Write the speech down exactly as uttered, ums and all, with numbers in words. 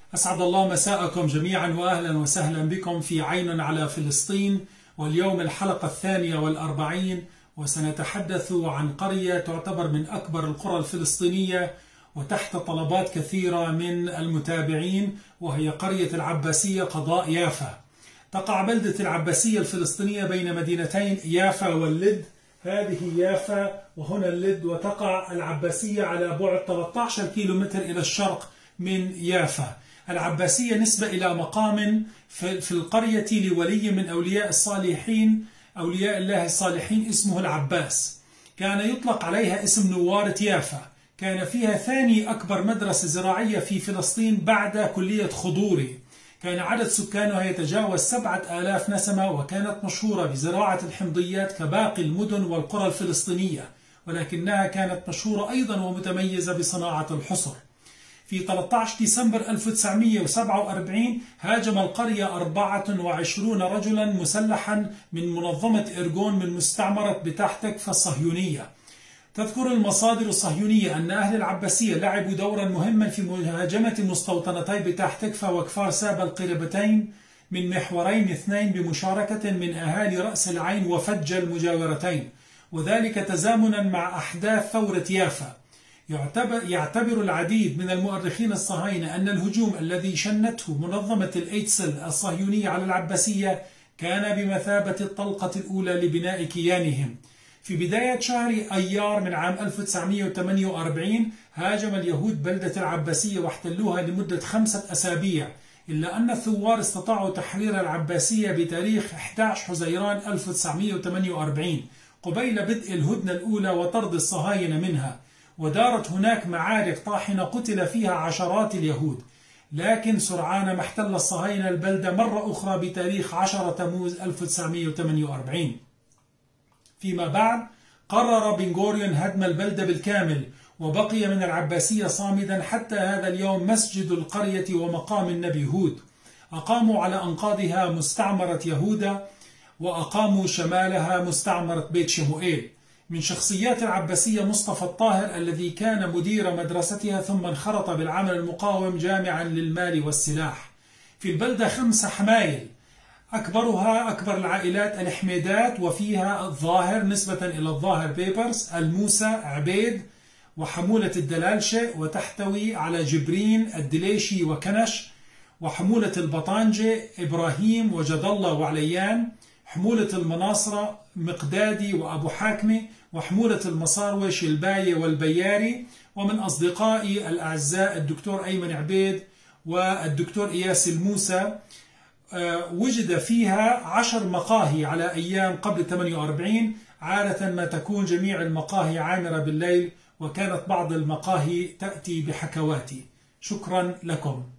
أسعد الله مساءكم جميعا وأهلا وسهلا بكم في عين على فلسطين. واليوم الحلقة الثانية والأربعين، وسنتحدث عن قرية تعتبر من أكبر القرى الفلسطينية وتحت طلبات كثيرة من المتابعين، وهي قرية العباسية قضاء يافا. تقع بلدة العباسية الفلسطينية بين مدينتين يافا واللد. هذه يافا وهنا اللد، وتقع العباسية على بعد ثلاثة عشر كيلومتر إلى الشرق من يافا. العباسية نسبة إلى مقام في القرية لولي من أولياء الصالحين أولياء الله الصالحين اسمه العباس، كان يطلق عليها اسم نوارة يافا. كان فيها ثاني أكبر مدرسة زراعية في فلسطين بعد كلية خضوري. كان عدد سكانها يتجاوز سبعة آلاف نسمة، وكانت مشهورة بزراعة الحمضيات كباقي المدن والقرى الفلسطينية، ولكنها كانت مشهورة أيضا ومتميزة بصناعة الحصر. في ثلاثة عشر ديسمبر ألف وتسعمئة وسبعة وأربعين هاجم القرية أربعة وعشرين رجلا مسلحا من منظمة إرجون من مستعمرة بتاح تكفى الصهيونية. تذكر المصادر الصهيونية أن أهل العباسية لعبوا دورا مهما في مهاجمة مستوطنتي بتاح تكفى وكفار سابا القريبتين من محورين اثنين بمشاركة من أهالي رأس العين وفجة المجاورتين، وذلك تزامنا مع أحداث ثورة يافا. يعتبر, يعتبر العديد من المؤرخين الصهاينة أن الهجوم الذي شنته منظمة الأيتسل الصهيونية على العباسية كان بمثابة الطلقة الأولى لبناء كيانهم. في بداية شهر أيار من عام ألف وتسعمئة وثمانية وأربعين هاجم اليهود بلدة العباسية واحتلوها لمدة خمسة أسابيع، إلا أن الثوار استطاعوا تحرير العباسية بتاريخ أحد عشر حزيران ألف وتسعمئة وثمانية وأربعين قبيل بدء الهدنة الأولى وطرد الصهاينة منها. ودارت هناك معارك طاحنة قتل فيها عشرات اليهود، لكن سرعان ما احتل الصهاينة البلدة مرة أخرى بتاريخ عشرة تموز ألف وتسعمئة وثمانية وأربعين. فيما بعد قرر بن غوريون هدم البلدة بالكامل، وبقي من العباسية صامدا حتى هذا اليوم مسجد القرية ومقام النبي هود. أقاموا على أنقاضها مستعمرة يهودا، وأقاموا شمالها مستعمرة بيت شموئيل. من شخصيات العباسية مصطفى الطاهر الذي كان مدير مدرستها ثم انخرط بالعمل المقاوم جامعا للمال والسلاح. في البلدة خمس حمايل، أكبرها أكبر العائلات الحميدات، وفيها الظاهر نسبة إلى الظاهر بيبرس، الموسى، عبيد، وحمولة الدلالشة، وتحتوي على جبرين، الدليشي وكنش، وحمولة البطانجة، إبراهيم وجد الله وعليان، حمولة المناصرة مقدادي وأبو حاكمة، وحمولة المصاروة شلباية والبياري. ومن أصدقائي الأعزاء الدكتور أيمن عبيد والدكتور إياس الموسى. وجد فيها عشر مقاهي على أيام قبل ثمانية وأربعين، عادة ما تكون جميع المقاهي عامرة بالليل، وكانت بعض المقاهي تأتي بحكواتي. شكرا لكم.